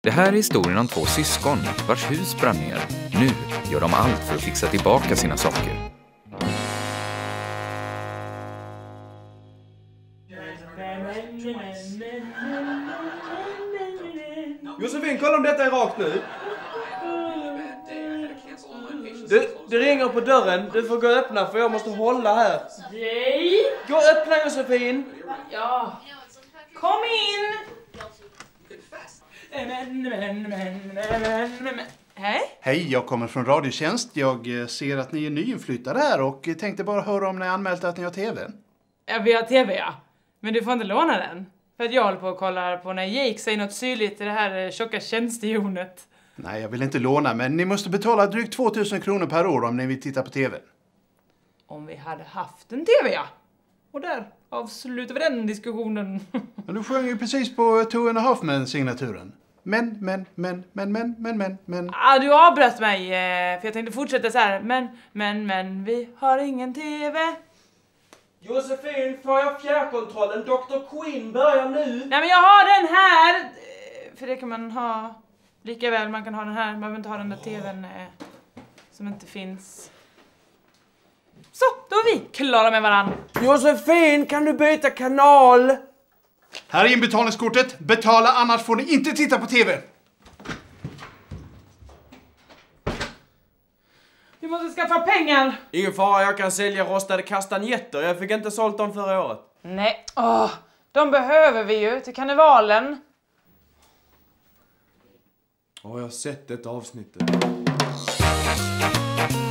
Det här är historien om två syskon vars hus brann ner. Nu gör de allt för att fixa tillbaka sina saker. Josefin, kolla om detta är rakt nu. Det ringer på dörren. Du får gå och öppna för jag måste hålla här. Nej. Gå och öppna, Josefin. Ja. Kom in. Hej. Hej, jag kommer från Radiotjänst. Jag ser att ni är nyinflyttade här och tänkte bara höra om ni anmält att ni har tv. Ja, vi har tv, ja. Men du får inte låna den. För att jag håller på och kollar på när Jake säger något syrligt i det här tjocka tjänstehjonet. Nej, jag vill inte låna, men ni måste betala drygt 2000 kronor per år om ni vill titta på tv. Om vi hade haft en tv, ja. Och där avslutar vi den diskussionen. Men du sjöng ju precis på Two and a Half Men-signaturen. Men. Du avbröt mig, för jag tänkte fortsätta så här. Men, vi har ingen tv. Josefin, får jag fjärrkontrollen? Dr. Quinn börjar nu. Nej, men jag har den här. För det kan man ha lika väl. Man kan ha den här. Man behöver inte ha den där tvn som inte finns. Så, då är vi klara med varann. Josefin, kan du byta kanal? Här är inbetalningskortet. Betala, annars får ni inte titta på tv. Vi måste skaffa pengar. Ingen fara, jag kan sälja rostade kastanjetter. Jag fick inte sålt dem förra året. Nej, de behöver vi ju till karnevalen. Jag har sett ett avsnitt.